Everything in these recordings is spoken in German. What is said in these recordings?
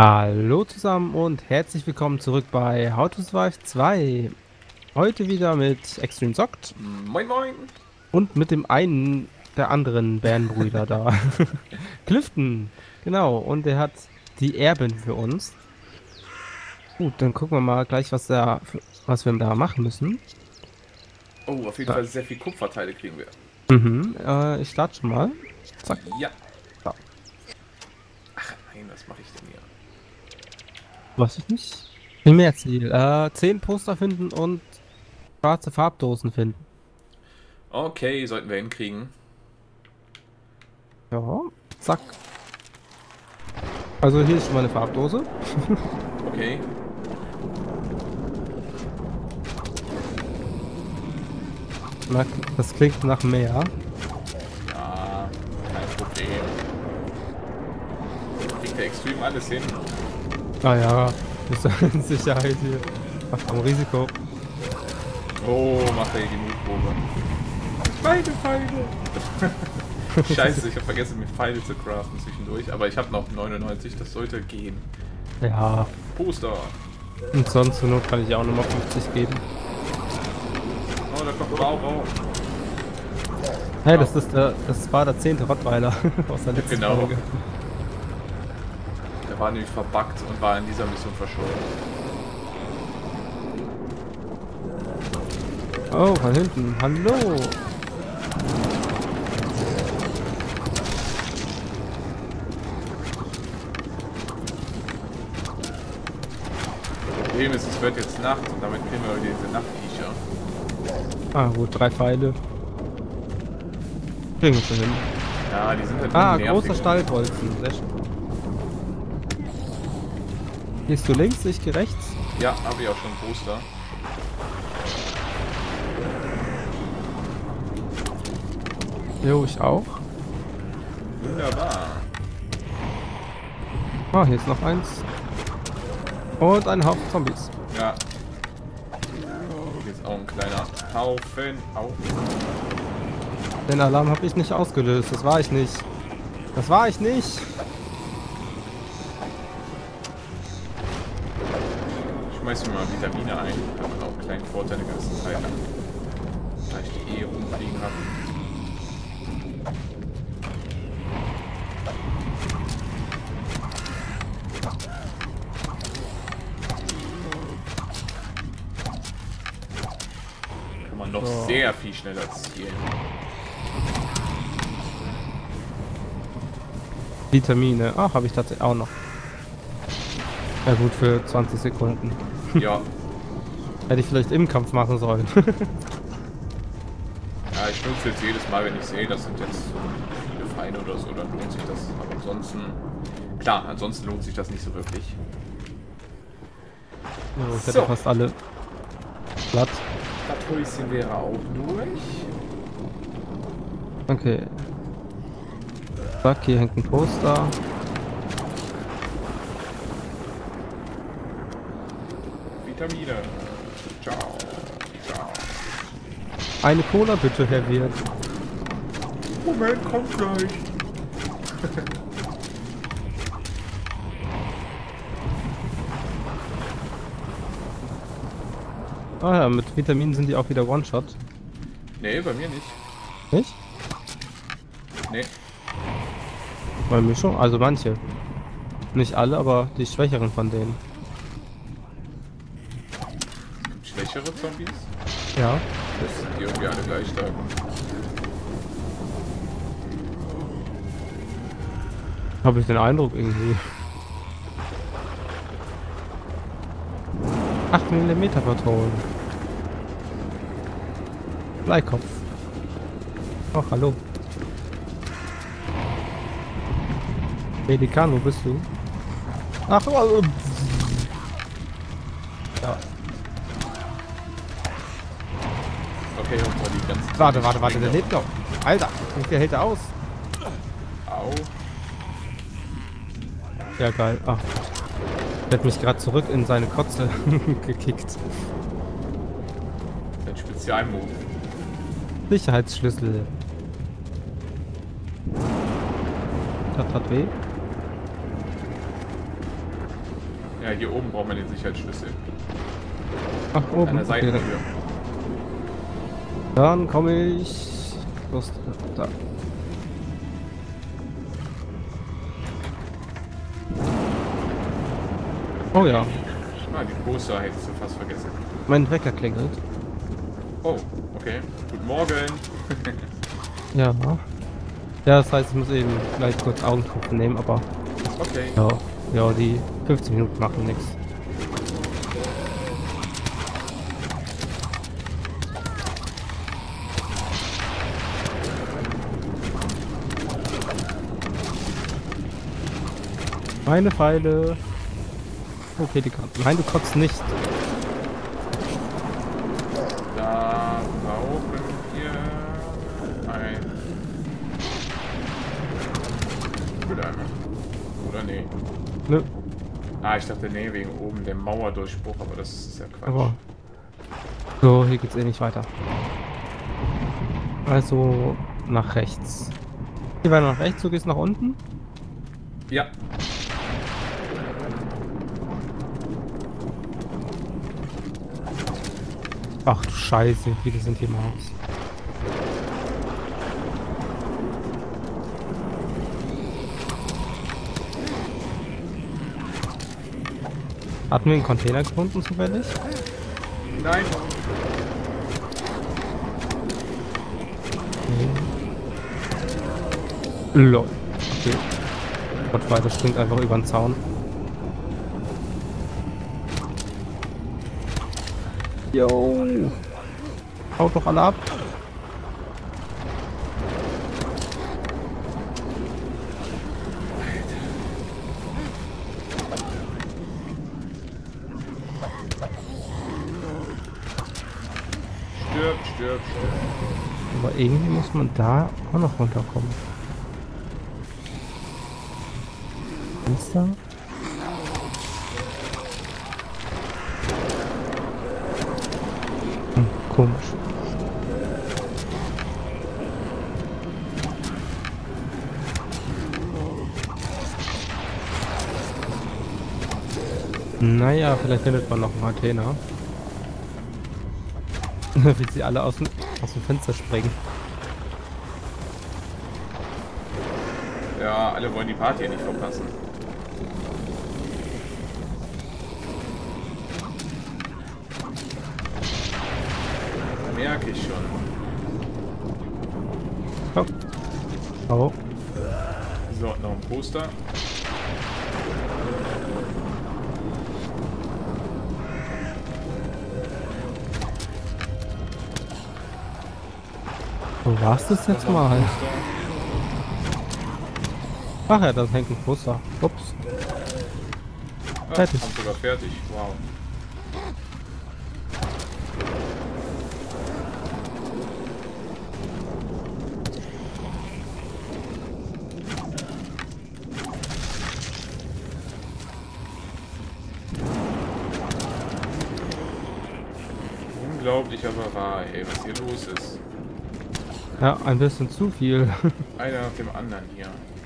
Hallo zusammen und herzlich willkommen zurück bei How to Survive 2. Heute wieder mit Extreme Soct Moin Moin! und mit dem einen der anderen Bärenbrüder da. Clifton, genau, und er hat die Erbin für uns. Gut, dann gucken wir mal gleich, was wir da machen müssen. Oh, auf jeden Da. Fall sehr viel Kupferteile kriegen wir. Ich starte schon mal. Zack. Ja. Da. Ach nein, was mache ich denn hier? Was ich nicht. Primärziel. 10 Poster finden und schwarze Farbdosen finden. Okay, sollten wir hinkriegen. Ja, zack. Also hier ist schon mal eine Farbdose. Okay. Das klingt nach mehr. Ja, kein Problem. Kriegt der Extreme alles hin? Ah ja, ist in Sicherheit hier. Ach, am Risiko. Oh, macht er hier die Mutprobe. Meine Pfeile! Scheiße, ich habe vergessen, mir Pfeile zu craften zwischendurch. Aber ich habe noch 99, das sollte gehen. Ja, Poster! und sonst zur Not kann ich auch nochmal 50 geben. Oh, da kommt Bau. Hey, das war der 10. Rottweiler aus der letzten Genau. Folge. Der war nämlich verbuggt und war in dieser Mission verschollen. Oh, von hinten. Hallo. Problem ist, es wird jetzt Nacht und damit kriegen wir diese Nachtviecher. Ah, gut, 3 Pfeile. Kriegen wir schon hin. Ja, die sind halt Ah, nervig. großer Stallbolzen. Sehr schön. Gehst du links, ich gehe rechts. Ja, habe ich auch schon ein Poster. Jo, ich auch. Wunderbar. Ah, hier ist noch eins. Und ein Haufen Zombies. Ja. Hier ist auch ein kleiner Haufen. Au. Den Alarm habe ich nicht ausgelöst. Das war ich nicht. Das war ich nicht. Schmeiß mir mal Vitamine ein. Hat man auch einen kleinen Vorteil eine ganze Zeit lang. Da ich die rumfliegen habe. Kann man noch So. sehr viel schneller zielen. Vitamine. Ach, habe ich tatsächlich auch noch. Ja gut, für 20 Sekunden. Ja. Hätte ich vielleicht im Kampf machen sollen. Ja, ich nutze jetzt jedes Mal, wenn ich sehe, das sind jetzt viele Feinde oder so, dann lohnt sich das. Aber ansonsten, klar, ansonsten lohnt sich das nicht so wirklich. So, ich So. hätte fast alle platt. Das Häuschen wäre auch durch. Okay. Zack, hier hängt ein Poster. Vitamine. Ciao. Ciao. Eine Cola bitte, Herr Wirt. Moment, kommt gleich. Ah ja, mit Vitaminen sind die auch wieder One-Shot. Nee, bei mir nicht. Nicht? Nee. Bei mir schon. Also manche. Nicht alle, aber die schwächeren von denen. Gibt schwächere Zombies? Ja. Das sind die irgendwie alle gleich stark. Habe ich den Eindruck irgendwie. 8 mm Patronen. Bleikopf. Oh, hallo. Pelikan, wo bist du? Ach, oh, ja. Okay, und mal die ganzen. Warte, der lebt noch. Alter, wie viel hält er aus? Au. Ja, geil. Ach. Der hat mich gerade zurück in seine Kotze gekickt. Ein Spezialmove. Sicherheitsschlüssel. Das hat weh. Ja, hier oben brauchen wir den Sicherheitsschlüssel. Ach, oben. An der Seitentür. Dann komme ich. Los, da. Oh ja, Ah, die Poster hättest du fast vergessen. mein Wecker klingelt. Oh, okay. Guten Morgen. Ja. Ja, das heißt, ich muss eben gleich kurz Augentropfen nehmen, aber Okay. ja, ja, die 15 Minuten machen nichts. Meine Pfeile. Okay, die kann. Nein, du kotzt nicht. Da brauchen wir ein Mülleimer. Oder nee? Nö, Ah, ich dachte nee, wegen oben der Mauerdurchbruch, aber das ist ja Quatsch. aber. So, hier geht's eh nicht weiter. Also nach rechts. Hier war nach rechts, du gehst nach unten. Ja. Ach du Scheiße, viele sind hier im Haus. Hatten wir einen Container gefunden zufällig? Nein. Nee. Lol. Okay. Gott weiter springt einfach über den Zaun. Yo. Haut doch alle ab. Stirb, stirb, stirb. Aber irgendwie muss man da auch noch runterkommen. Fenster? Komisch. Naja, vielleicht findet man noch einen Athener. Wie sie alle aus dem Fenster springen. Ja, alle wollen die Party nicht verpassen. Merke ich schon. Oh. Oh. So, noch ein Poster. Wo warst du jetzt mal? Ach ja, da hängt ein Poster. Ups. Ah, Fertig. haben sogar fertig. Wow. Unglaublich aber wahr, ey, was hier los ist. Ja, ein bisschen zu viel. Einer nach dem anderen hier.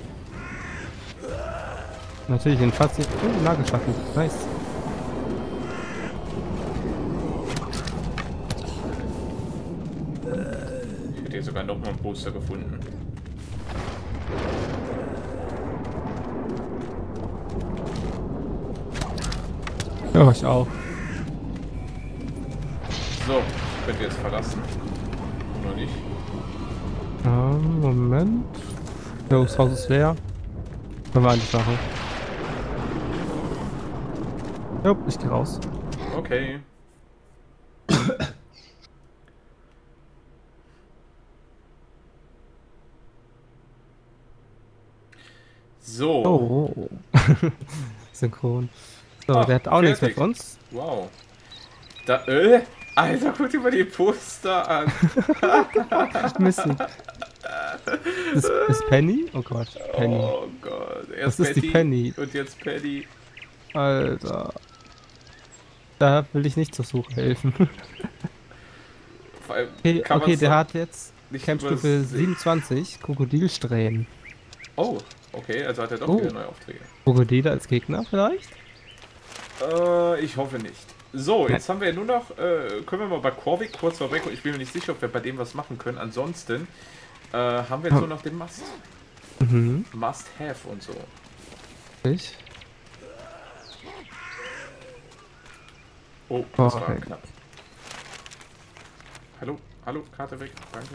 Natürlich den Fazit. Oh, Nagelschatten. Nice. Ich hätte hier sogar noch mal ein Poster gefunden. Ja, ich auch. So, könnt ihr jetzt verlassen. Oder nicht? Moment. Ja, das Haus ist leer. Können wir eigentlich machen. Jupp, ich geh raus. Okay. So. Oh. Synchron. So, Ach, der hat auch nichts mehr fertig. für uns. Wow. Da, Alter, guck dir mal die Poster an. Missy. Ist Penny? Oh Gott, Penny. Oh Gott. Erst Das ist die Penny. und jetzt Penny. Alter. Da will ich nicht zur Suche helfen. Vor allem Okay, kann okay man's der doch hat jetzt nicht Campstufe übersehen. 27, Krokodilsträhnen. Oh, okay, also hat er doch wieder neue Aufträge. Oh. Krokodile als Gegner vielleicht? Krokodile als Gegner. Hm. Unglaublich, aber wahr, ey, was hier los ist. Ja, alle wollen die Party nicht verpassen. Oh. Unglaublich, aber wahr. Ich hoffe nicht. So, jetzt haben wir nur noch, können wir mal bei Corvik kurz vorweg, ich bin mir nicht sicher, ob wir bei dem was machen können. Ansonsten haben wir jetzt nur noch den Must. Must have und so. Ich? Oh, das war okay. knapp. Hallo, hallo, Karte weg, danke.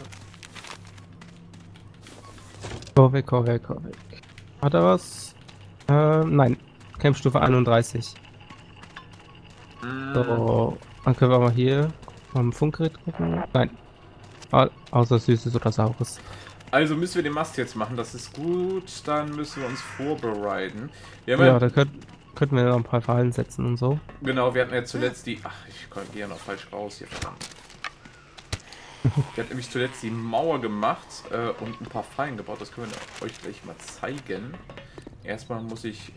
Korvik. Hat er was? Nein. Campstufe 31. So, dann können wir mal hier am Funkgerät gucken. Nein. Außer Süßes oder Saures. Also müssen wir den Mast jetzt machen, das ist gut. Dann müssen wir uns vorbereiten. Wir haben Ja, da könnten wir noch ein paar Fallen setzen und so. Genau, wir hatten ja zuletzt die... Ach, ich gehe ja noch falsch raus hier, verdammt. Wir hatten nämlich zuletzt die Mauer gemacht und ein paar Fallen gebaut. Das können wir euch gleich mal zeigen. Erstmal muss ich...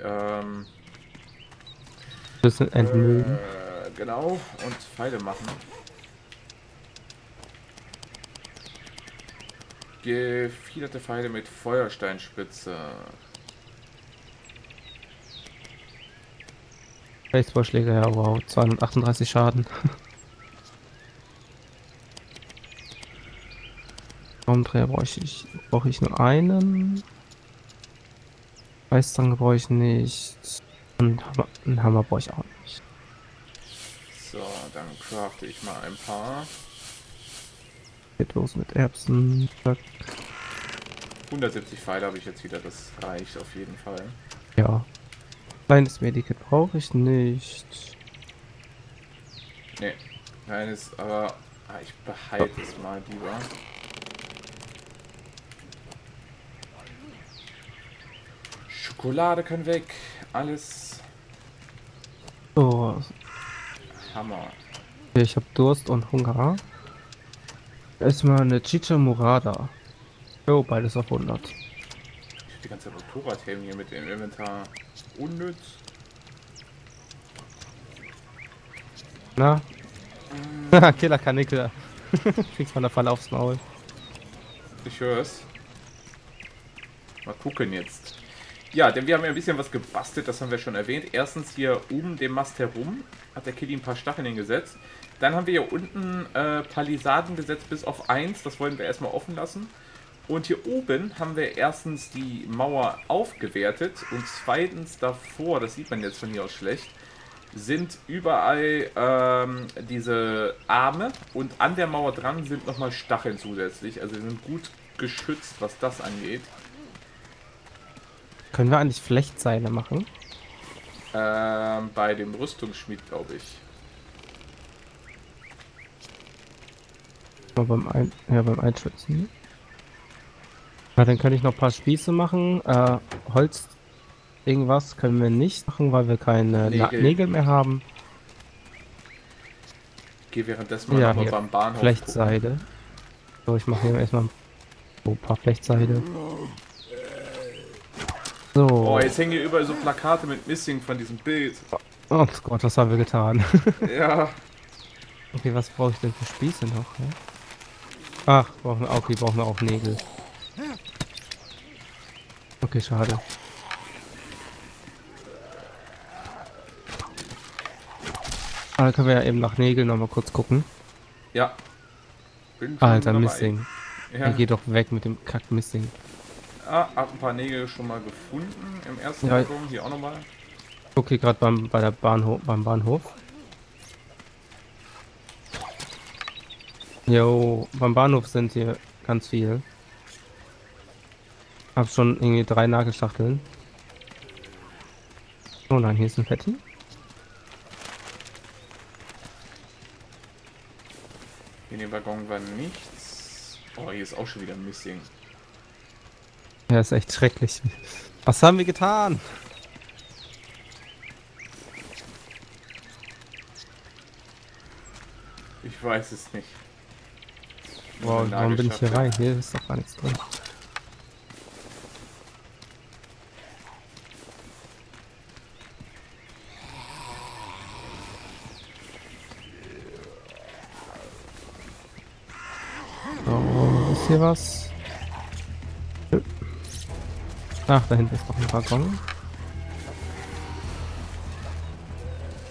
bisschen entmüllen. Genau, und Pfeile machen. Gefiederte Pfeile mit Feuersteinspitze. Baseballschläger, ja, wow, 238 Schaden. Raumdreher brauche ich nur einen. Weißzange brauche ich nicht. Und einen Hammer brauche ich auch nicht. So, dann crafte ich mal ein paar. Geht los mit Erbsen. Zack. 170 Pfeile habe ich jetzt wieder, das reicht auf jeden Fall. Ja. Kleines Medikit brauche ich nicht. Ne, kleines, aber ich behalte es mal lieber. Schokolade kann weg, alles So, Hammer. ich habe Durst und Hunger. Erstmal eine Chicha Murada. Oh, beides auf 100. Ich hab die ganze Motorradhelm hier mit dem Inventar. Unnütz. Na? Killer Kanickel. Kriegst von der Falle aufs Maul. Ich höre es. Mal gucken jetzt. Ja, denn wir haben ja ein bisschen was gebastelt, das haben wir schon erwähnt. Erstens hier um den Mast herum hat der Kitty ein paar Stacheln hingesetzt. Dann haben wir hier unten Palisaden gesetzt bis auf 1. Das wollen wir erstmal offen lassen. Und hier oben haben wir erstens die Mauer aufgewertet. Und zweitens davor, das sieht man jetzt von hier aus schlecht, sind überall diese Arme. Und an der Mauer dran sind nochmal Stacheln zusätzlich. Also wir sind gut geschützt, was das angeht. Können wir eigentlich Flechtseile machen? Bei dem Rüstungsschmied, glaube ich. Beim Einschützen. Ja, dann kann ich noch ein paar Spieße machen. Holz, irgendwas können wir nicht machen, weil wir keine Nägel mehr haben. Geh währenddessen mal noch beim Bahnhof Flechtseide. So, ich mache hier erstmal ein paar Flechtseide. So. Oh, jetzt hängen hier überall so Plakate mit Missing von diesem Bild. Oh Gott, was haben wir getan? Ja. Okay, was brauche ich denn für Spieße noch? Ja? Ach, okay, brauchen wir auch Nägel. Okay, schade. Aber können wir ja eben nach Nägeln noch mal kurz gucken. Ja. Alter, Missing. Ja. Er geht doch weg mit dem Kack Missing. Ah, hab ein paar Nägel schon mal gefunden im ersten Waggon. Hier auch nochmal. Okay, gerade beim Bahnhof. Jo, beim Bahnhof sind hier ganz viel. Hab schon irgendwie 3 Nagelstacheln. Oh nein, hier ist ein Fetti. In dem Waggon war nichts. Oh, hier ist auch schon wieder Missing. Ja, ist echt schrecklich. Was haben wir getan? Ich weiß es nicht. Wow, warum bin ich hier rein? Hier ist doch gar nichts drin. So, ist hier was? Ach, da hinten ist noch ein Waggon.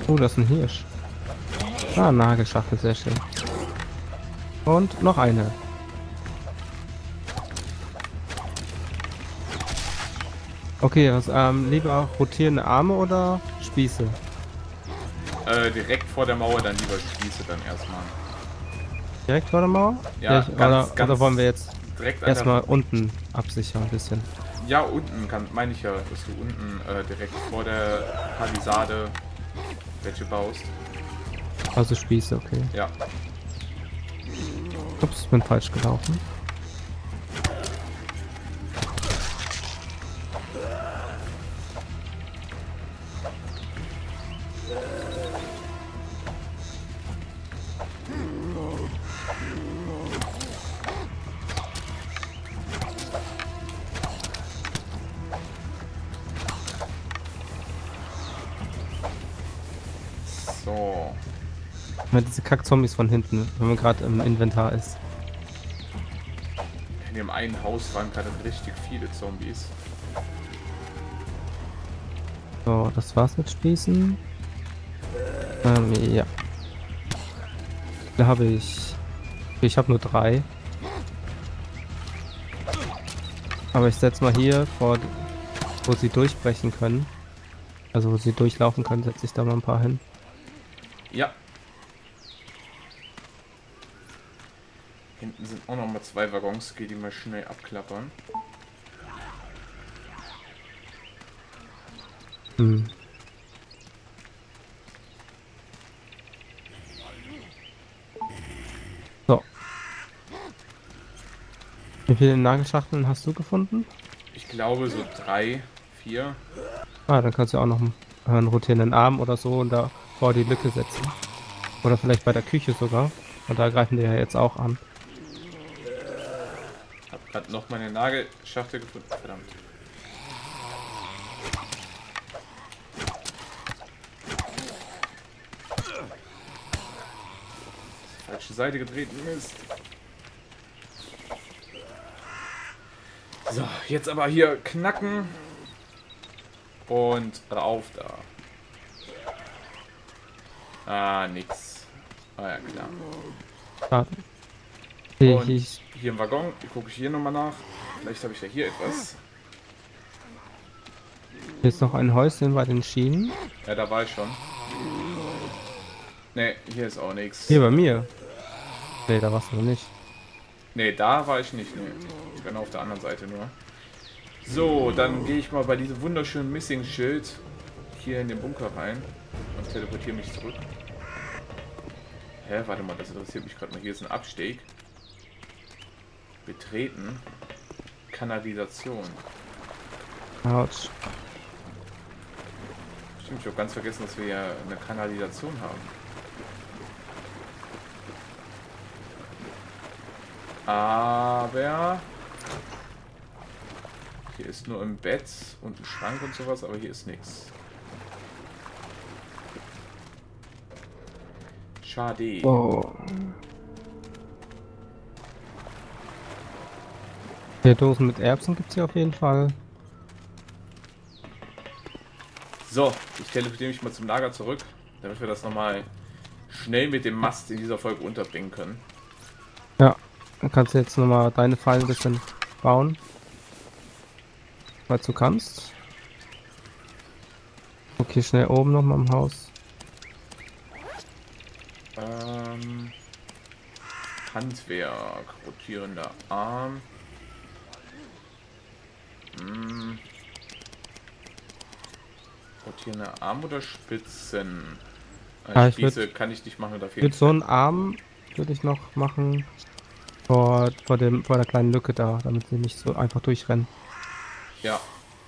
Oh, das ist ein Hirsch. Ah, Nagelschachtel, sehr schön. Und noch eine. Okay, was, lieber rotierende Arme oder Spieße? Direkt vor der Mauer dann lieber Spieße dann erstmal. Direkt vor der Mauer? Ja, Oder wollen wir jetzt direkt an erstmal unten absichern ein bisschen? Ja, unten meine ich ja, dass du unten direkt vor der Palisade welche baust. Also Spieße, okay. Ja. Ups, bin falsch gelaufen. So. Mit diese Kack-Zombies von hinten, wenn man gerade im Inventar ist. In dem einen Haus waren gerade richtig viele Zombies. So, das war's mit Spießen. Ja. Da habe ich. Ich habe nur 3. Aber ich setze mal hier vor, wo sie durchbrechen können. Also wo sie durchlaufen können, setze ich da mal ein paar hin. Ja. Hinten sind auch noch mal 2 Waggons, geht die mal schnell abklappern. Hm. So. Wie viele Nagelschachteln hast du gefunden? Ich glaube so 3, 4. Ah, dann kannst du auch noch einen rotierenden Arm oder so und da vor die Lücke setzen. Oder vielleicht bei der Küche sogar. Und da greifen die ja jetzt auch an. Hab gerade noch meine Nagelschachtel gefunden. Verdammt. Falsche Seite gedreht. Mist. So, jetzt aber hier knacken. Und rauf da. Ah, nix. Ah ja, klar. Schade. Und Ich, hier im Waggon, gucke ich hier nochmal nach. Vielleicht habe ich ja hier etwas. hier ist noch ein Häuschen bei den Schienen. Ja, da war ich schon. Ne, hier ist auch nichts. Hier bei mir. Nee, da warst du noch nicht. Ne, da war ich nicht. Ne, ich bin auf der anderen Seite nur. So, dann gehe ich mal bei diesem wunderschönen Missing-Schild hier in den Bunker rein und teleportiere mich zurück. Hä, warte mal, das interessiert mich gerade mal. Hier ist ein Abstieg. Betreten. Kanalisation. Autsch. Stimmt, ich habe ganz vergessen, dass wir ja eine Kanalisation haben. Aber hier ist nur ein Bett und ein Schrank und sowas, aber hier ist nichts. Schade. Oh. Hier Dosen mit Erbsen gibt es hier auf jeden Fall. So, ich teleportiere mich mal zum Lager zurück, damit wir das nochmal schnell mit dem Mast in dieser Folge unterbringen können. Ja, dann kannst du jetzt nochmal deine Fallen ein bisschen bauen. Falls du kannst. Okay, schnell oben nochmal im Haus. Handwerk, rotierender Arm. Rotierender Arm oder Spitzen? Ja, Spieße kann ich nicht machen, oder Mit so einem Arm würde ich noch machen vor der kleinen Lücke da, damit sie nicht so einfach durchrennen. Ja.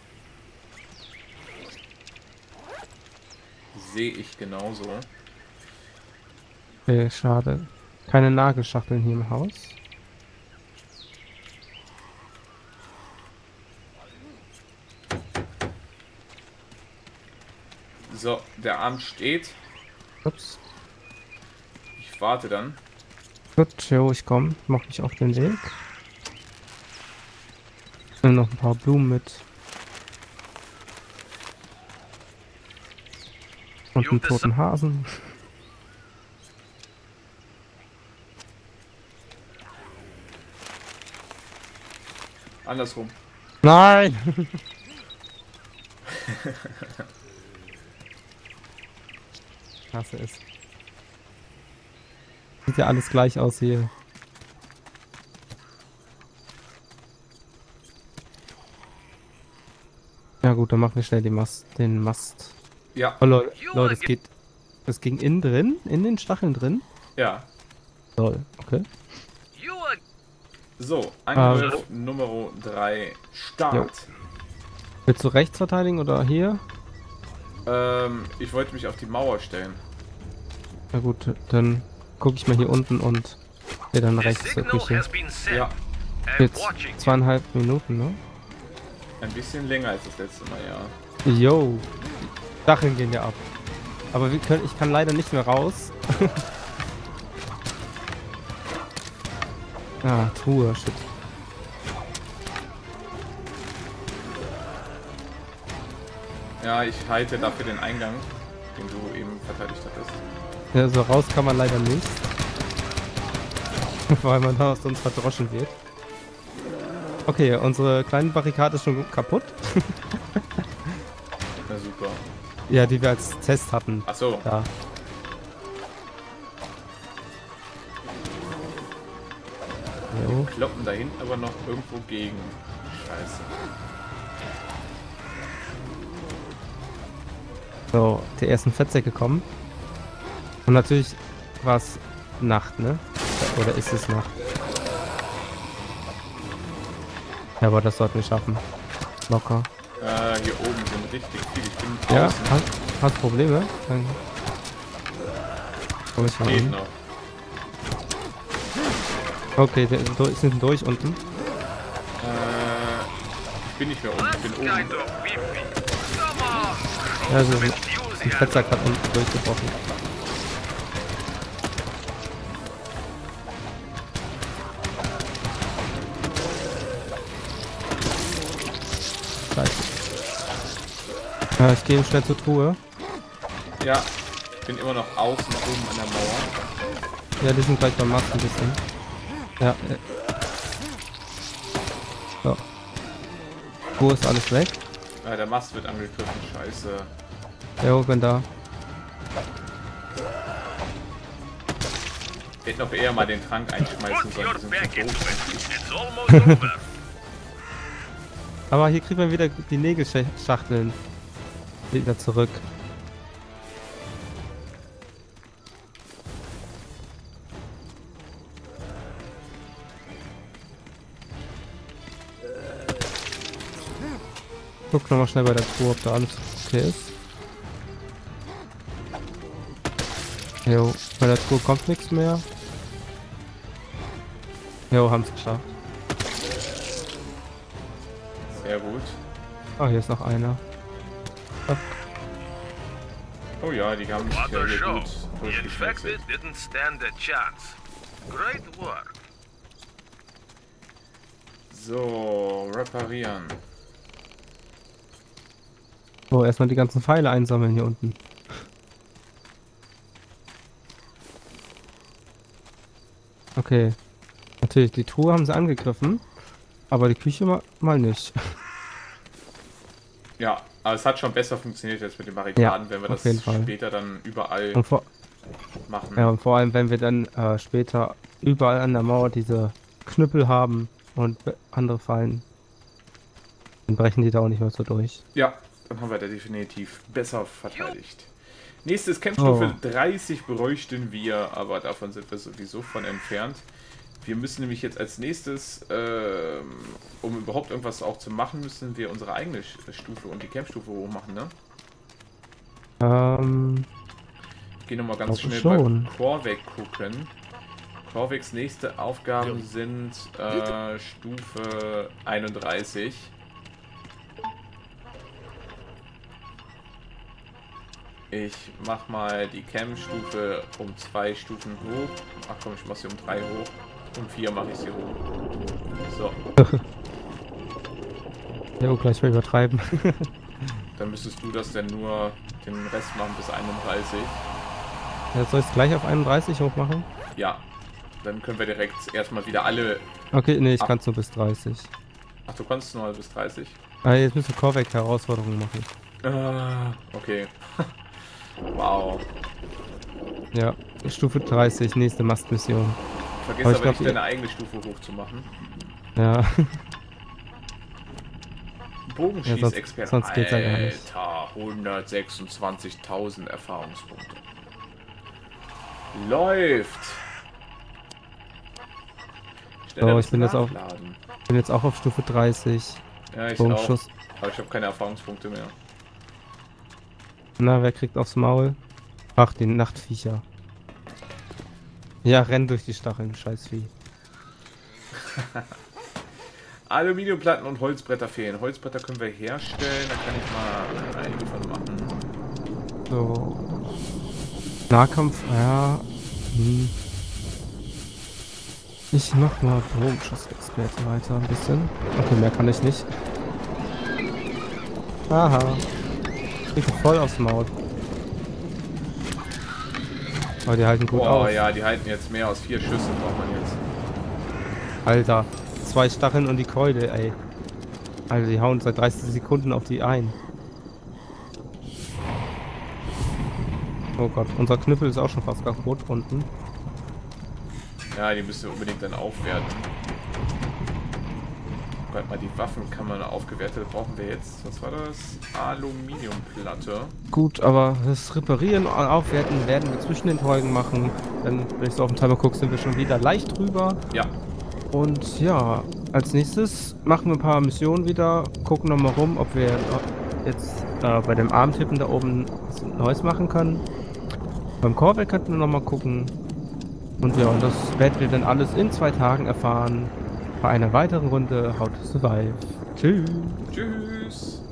Sehe ich genauso. Okay, schade. Keine Nagelschachteln hier im Haus. So, der Arm steht. Ups. Ich warte dann. Gut, Joe, ich komme. Mach mich auf den Weg. Nimm noch ein paar Blumen mit. Und einen toten Hasen. Andersrum. Nein! Hasse es. Sieht ja alles gleich aus hier. Ja gut, dann machen wir schnell den Mast. Ja. Oh Leute, das ging innen drin, in den Stacheln drin. Ja. Lol, okay. So, Angriff Nummer 3, Start. Jo. Willst du rechts verteidigen oder hier? Ich wollte mich auf die Mauer stellen. Na gut, dann gucke ich mal hier unten und gehe dann rechts zur Küche. Ja, Jetzt 2,5 Minuten, ne? ein bisschen länger als das letzte Mal, ja. Yo, Stacheln gehen ja ab. Aber ich kann leider nicht mehr raus. Ah, Truhe, shit. Ja, ich halte dafür den Eingang, den du eben verteidigt hattest. Ja, so raus kann man leider nicht. Weil man da sonst verdroschen wird. Okay, unsere kleine Barrikade ist schon kaputt. Na super. Ja, die wir als Test hatten. Ach so. Da. Jo. Kloppen da hinten aber noch irgendwo gegen. Scheiße. So, die ersten Fettsäcke kommen. Und natürlich war es Nacht, ne? Oder ist es Nacht? Ja, aber das sollten wir schaffen. Locker. Hier oben sind richtig viele. Ich bin Ja, außen. hast Probleme? Dann komm ich mal Geht hin. noch. Okay, wir sind durch unten. Ich bin nicht mehr oben, ich bin oben. Ja, also ein Fettsack hat unten durchgebrochen. Scheiße. Ja, ich gehe schnell zur Truhe. Ja, ich bin immer noch außen oben an der Mauer. Ja, die sind gleich beim Mast ein bisschen. Ja. So. Wo ist alles weg? Der Mast wird angegriffen, scheiße. Ja, bin da. Ich hätte noch eher mal den Trank einschmeißen sollen, die sind so doof. Aber hier kriegt man wieder die Nägelschachteln wieder zurück. Guck nochmal schnell bei der Truhe, ob da alles okay ist. Jo, bei der Truhe kommt nichts mehr. Jo, haben es geschafft. Sehr gut. Ah, hier ist noch einer. Zack. Oh ja, die haben sich ja What a hier show. gut The durchgeschnetzelt. infected didn't stand a chance. Great work. So, reparieren. So, erstmal die ganzen Pfeile einsammeln hier unten. Okay. Natürlich, die Truhe haben sie angegriffen. Aber die Küche mal nicht. Ja, aber es hat schon besser funktioniert jetzt mit den Barrikaden, Ja, wenn wir auf das jeden Fall. später dann überall Und machen. und vor allem, wenn wir dann später überall an der Mauer diese Knüppel haben und andere Fallen, dann brechen die da auch nicht mehr so durch. Ja, dann haben wir da definitiv besser verteidigt. Nächstes Campstufe 30 bräuchten wir, aber davon sind wir sowieso von entfernt. Wir müssen nämlich jetzt als nächstes, um überhaupt irgendwas auch zu machen, müssen wir unsere eigene Stufe und die Campstufe hochmachen, ne? Ich gehe nochmal ganz schnell schon. bei Corvec gucken. Corvecs nächste Aufgaben sind Stufe 31. Ich mach mal die Cam-Stufe um 2 Stufen hoch. Ach komm, ich mach sie um 3 hoch. Um 4 mache ich sie hoch. So. Ja, gleich mal übertreiben. Dann müsstest du das denn nur den Rest machen bis 31. Ja, soll ich es gleich auf 31 hochmachen? Ja. Dann können wir direkt erstmal wieder alle... Okay, nee, ich kann es nur bis 30. Ach, du kannst nur bis 30? Ah, jetzt müssen wir Korvek-Herausforderungen machen. Okay. Wow. Ja, Stufe 30, nächste Mastmission. Vergiss Aber aber, ich glaub, nicht, deine eigene Stufe hochzumachen. Ja. Bogenschießexperte. sonst geht's ja gar nicht. Alter, 126.000 Erfahrungspunkte. Läuft. Schneller So, ich bin nachladen. bin jetzt auch auf Stufe 30. Ja, ich Bogenschuss. auch. Aber ich habe keine Erfahrungspunkte mehr. Na, wer kriegt aufs Maul? Ach, die Nachtviecher. Ja, renn durch die Stacheln, Scheißvieh. Aluminiumplatten und Holzbretter fehlen. Holzbretter können wir herstellen. Da kann ich mal einige von machen. So. Nahkampf, ja. Ich mach mal Bogenschussexperte weiter ein bisschen. Okay, mehr kann ich nicht. Aha. Ich bin voll aufs Maul. Aber die halten gut Oh aus. ja, die halten jetzt mehr aus 4 Schüssen, braucht man jetzt. Alter, 2 Stacheln und die Keule, ey. Alter, die hauen seit 30 Sekunden auf die ein. Oh Gott, unser Knüppel ist auch schon fast kaputt unten. Ja, die müssen wir unbedingt dann aufwerten. Guck mal, die Waffen kann man aufgewertet. Brauchen wir jetzt, was war das? Aluminiumplatte. Gut, aber das Reparieren und Aufwerten werden wir zwischen den Folgen machen. Denn wenn ich so auf den Timer gucke, sind wir schon wieder leicht drüber. Ja. Und ja, als nächstes machen wir ein paar Missionen wieder, gucken nochmal rum, ob wir jetzt bei dem Armtippen da oben was Neues machen können. Beim Korvek könnten wir nochmal gucken. Und ja, und das werden wir dann alles in 2 Tagen erfahren. Bei einer weiteren Runde How to Survive. Tschüss. Tschüss.